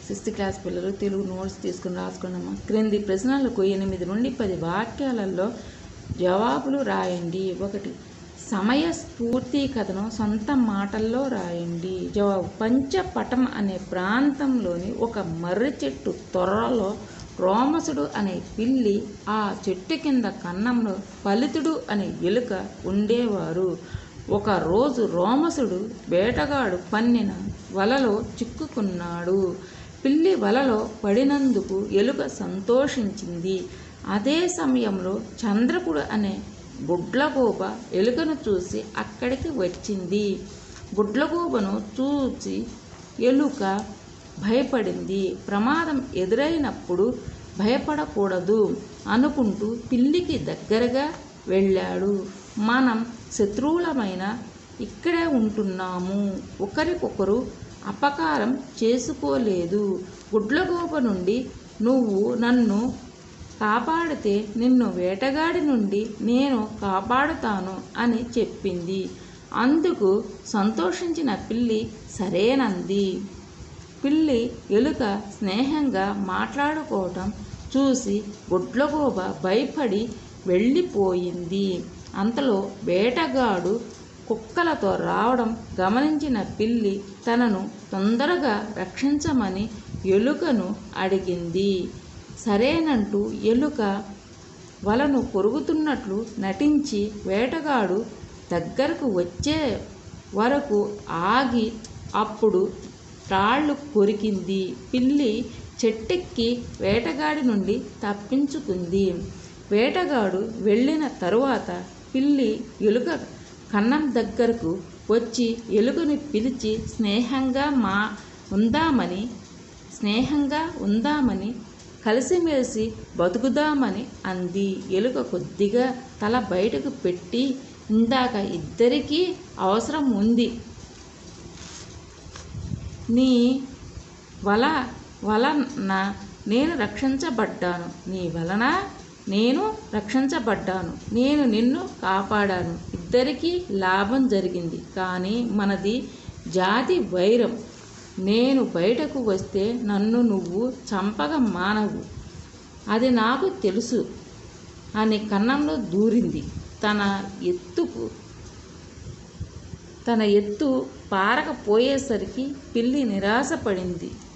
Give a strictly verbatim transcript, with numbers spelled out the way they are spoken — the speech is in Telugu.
సిక్స్త్ క్లాస్ పిల్లలు తెలుగు నోట్స్ తీసుకుని రాసుకున్నామా. క్రింది ప్రశ్నలకు ఎనిమిది నుండి పది వాక్యాలలో జవాబులు రాయండి. ఒకటి, సమయస్ఫూర్తి కథను సొంత మాటల్లో రాయండి. జవాబు: పంచపటం అనే ప్రాంతంలోని ఒక మర్రి చెట్టు తొర్రలో రోమసుడు అనే పిల్లి, ఆ చెట్టు కింద కన్నంలో ఫలితుడు అనే ఎలుక ఉండేవారు. ఒకరోజు రోమసుడు వేటగాడు పన్నిన వలలో చిక్కుకున్నాడు. పిల్లి వలలో పడినందుకు ఎలుక సంతోషించింది. అదే సమయంలో చంద్రకుడు అనే గుడ్లగూబ ఎలుకను చూసి అక్కడికి వచ్చింది. గుడ్లగూబను చూసి ఎలుక భయపడింది. ప్రమాదం ఎదురైనప్పుడు భయపడకూడదు అనుకుంటూ పిల్లికి దగ్గరగా వెళ్ళాడు. మనం శత్రువులమైన ఇక్కడే ఉంటున్నాము, ఒకరికొకరు అపకారం చేసుకోలేదు. గుడ్లగూబ నుండి నువ్వు నన్ను కాపాడితే నిన్ను వేటగాడి నుండి నేను కాపాడుతాను అని చెప్పింది. అందుకు సంతోషించిన పిల్లి సరేనంది. పిల్లి ఎలుక స్నేహంగా మాట్లాడుకోవటం చూసి గుడ్లగూబ భయపడి వెళ్ళిపోయింది. అంతలో వేటగాడు కుక్కలతో రావడం గమనించిన పిల్లి తనను తొందరగా రక్షించమని ఎలుకను అడిగింది. సరేనంటూ ఎలుక వలను కొరుకుతున్నట్లు నటించి వేటగాడు దగ్గరకు వచ్చే వరకు ఆగి అప్పుడు తాళ్ళు కొరికింది. పిల్లి చెట్టెక్కి వేటగాడి నుండి తప్పించుకుంది. వేటగాడు వెళ్ళిన తరువాత పిల్లి ఎలుక కన్నం దగ్గరకు వచ్చి ఎలుకను పిలిచి స్నేహంగా మా ఉందామని స్నేహంగా ఉందామని కలిసిమెలిసి బతుకుదామని అంది. ఎలుక కొద్దిగా తల బయటకు పెట్టి, ఇందాక ఇద్దరికీ అవసరం ఉంది. నీ వల వలన నేను రక్షించబడ్డాను నీ వలన నేను రక్షించబడ్డాను నేను నిన్ను కాపాడాను. ఇద్దరికీ లాభం జరిగింది. కానీ మనది జాతి వైరం. నేను బయటకు వస్తే నన్ను నువ్వు చంపక మానవు, అది నాకు తెలుసు అని కన్నంలో దూరింది. తన ఎత్తుకు తన ఎత్తు పారకపోయేసరికి పిల్లి నిరాశపడింది.